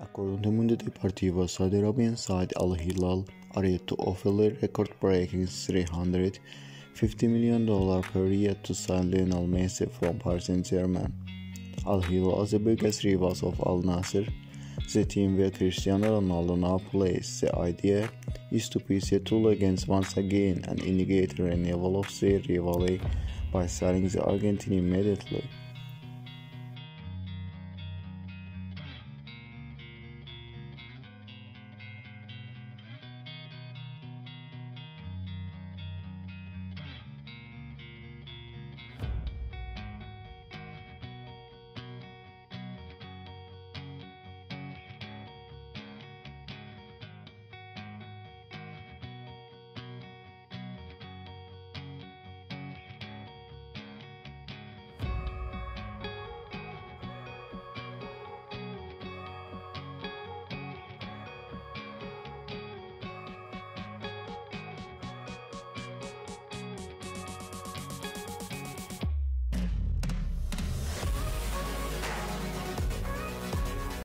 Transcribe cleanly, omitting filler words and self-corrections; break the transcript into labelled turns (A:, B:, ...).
A: According to Mundo Deportivo, Saudi Arabian side Al-Hilal are yet to offer a record-breaking $350 million per year to sign Lionel Messi from Paris Saint-Germain. Al-Hilal is the biggest rivals of Al-Nassr, the team where Cristiano Ronaldo now plays. The idea is to be settled against once again and initiate a renewal of their rivalry by signing the Argentine immediately.